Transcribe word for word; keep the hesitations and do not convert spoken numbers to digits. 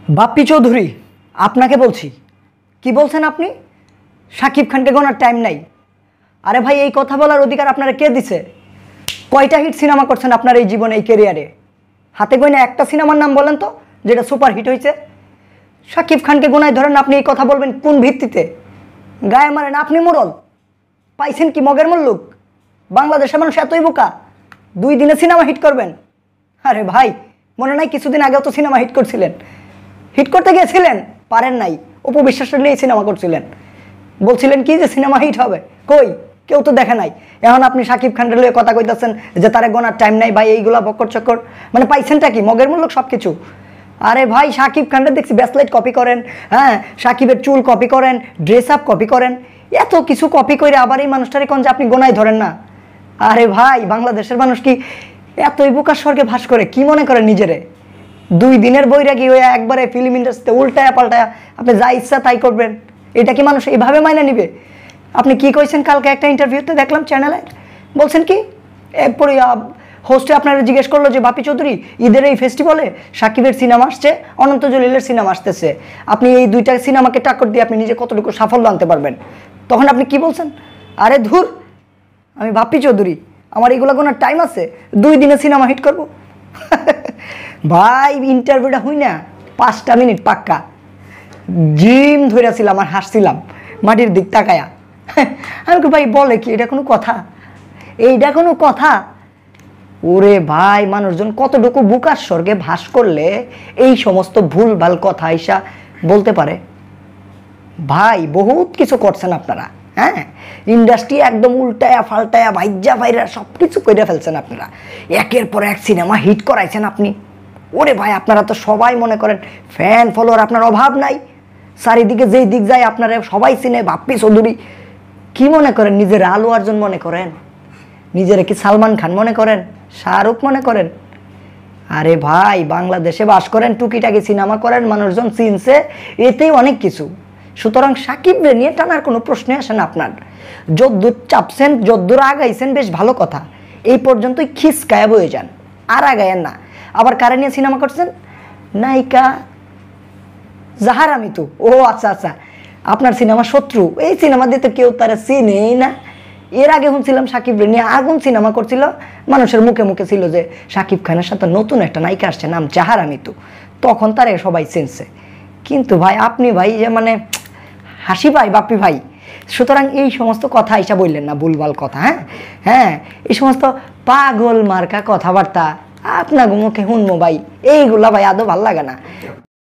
বাপ্পি চৌধুরী আপনাকে বলছি, কি বলছেন আপনি? শাকিব খানকে গোনার টাইম নাই। আরে ভাই, এই কথা বলার অধিকার আপনারা কে দিছে? কয়টা হিট সিনেমা করছেন আপনার এই জীবনে, এই ক্যারিয়ারে? হাতে গোনা একটা সিনেমার নাম বলেন তো যেটা সুপার হিট হয়েছে। শাকিব খানকে গোনায় ধরেন আপনি এই কথা বলবেন কোন ভিত্তিতে? গায়ে মারেন আপনি মোড়ল, পাইছেন কি মগের মুল্লুক? বাংলাদেশের মানুষ এতই বোকা, দুই দিনে সিনেমা হিট করবেন? আরে ভাই, মনে নাই কিছুদিন আগেও তো সিনেমা হিট করছিলেন? হিট করতে গিয়েছিলেন, পারেন নাই, অপবিশ্বাসটা নিয়ে সিনেমা করছিলেন, বলছিলেন কি যে সিনেমা হিট হবে, কই কেউ তো দেখে নাই। এখন আপনি শাকিব খানের লয়ে কথা কইতেছেন যে তারে গোনার টাইম নাই ভাই, এইগুলা বক্কর চক্কর, মানে পাইছেনটা কি মগের মূল্য সব কিছু? আরে ভাই, শাকিব খানটা দেখছি ব্যাসলাইট কপি করেন, হ্যাঁ শাকিবের চুল কপি করেন, ড্রেস আপ কপি করেন, এত কিছু কপি করে আবার এই মানুষটারে কোন যে আপনি গোনায় ধরেন না। আরে ভাই, বাংলাদেশের মানুষ কি এতই বোকার স্বর্গে ভাস করে? কি মনে করেন নিজেরে? দুই দিনের বৈরাগী হয়ে একবারে ফিল্ম ইন্ডাস্ট্রিতে উল্টায়া পাল্টায়া আপনি যা ইচ্ছা তাই করবেন, এটা কি মানুষ এইভাবে মাইনে নিবে? আপনি কি কইছেন কালকে একটা ইন্টারভিউতে দেখলাম চ্যানেলে, বলছেন কি এরপরে হোস্টে আপনারা জিজ্ঞেস করলো যে বাপ্পি চৌধুরী, ঈদের এই ফেস্টিভ্যালে সাকিবের সিনেমা আসছে, অনন্ত জলিলের সিনেমা আসতেছে, আপনি এই দুইটা সিনেমাকে টাক্কর দিয়ে আপনি নিজে কতটুকু সাফল্য আনতে পারবেন? তখন আপনি কি বলছেন? আরে ধুর, আমি বাপ্পি চৌধুরী, আমার এগুলো কোনো টাইম আছে দুই দিনে সিনেমা হিট করবো? ভাই, ইন্টারভিউটা হই না পাঁচটা মিনিট পাক্কা জিম ধরেছিলাম আর হাসছিলাম মাটির দিক তাকায়া। আমি ভাই বলে কি এটা কোনো কথা? এইটা কোনো কথা? ওরে ভাই, মানুষজন কতটুকু বুকার স্বর্গে ভাস করলে এই সমস্ত ভুল ভাল কথা আইসা বলতে পারে? ভাই, বহুত কিছু করছেন আপনারা, হ্যাঁ ইন্ডাস্ট্রি একদম উল্টায়া ফাল্টায়া ভাইজা ভাইরা সব কিছু করে ফেলছেন আপনারা, একের পর এক সিনেমা হিট করাইছেন আপনি। ওরে ভাই, আপনারা তো সবাই মনে করেন ফ্যান ফলোয়ার আপনার অভাব নাই, চারিদিকে যেই দিক যায় আপনারা সবাই চিনে বাপ্পি চৌধুরী। কি মনে করেন নিজের? আলু অর্জুন মনে করেন? নিজেরা কি সালমান খান মনে করেন? শাহরুখ মনে করেন? আরে ভাই, বাংলাদেশে বাস করেন, টুকিটাকি সিনেমা করেন, মানুষজন চিনছে, এতেই অনেক কিছু। সুতরাং সাকিবরে নিয়ে টানার কোনো প্রশ্নই আসে না আপনার। যদ্দূর চাপছেন, যদ্দূর আগাইছেন বেশ ভালো কথা, এই পর্যন্তই খিসকায়া বয়ে যান, আর আগায়েন না। আবার কারে নিয়ে সিনেমা করছেন? নায়িকা জাহারা মিতু। ও আচ্ছা আচ্ছা, আপনার সিনেমা শত্রু, এই সিনেমা দিতে কেউ তারা চিনেই না। এর আগে শুনছিলাম সাকিব নিয়ে আগুন সিনেমা করছিল, মানুষের মুখে মুখে ছিল যে সাকিব খানের সাথে নতুন একটা নায়িকা আসছে, নাম জাহারা মিতু, তখন তারে সবাই চিনছে। কিন্তু ভাই আপনি ভাই যে মানে হাসি পাই বাপ্পি ভাই। সুতরাং এই সমস্ত কথা আইসা বললেন না, ভুলভাল কথা, হ্যাঁ হ্যাঁ এই সমস্ত পাগল মার্কা কথাবার্তা আপনার মুখে শুনবো ভাই, এইগুলা ভাই আদৌ ভাল লাগে না।